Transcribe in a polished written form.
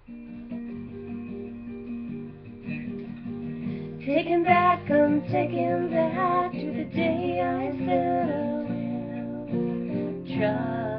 Taking back, I'm taking back to the day I said I will try.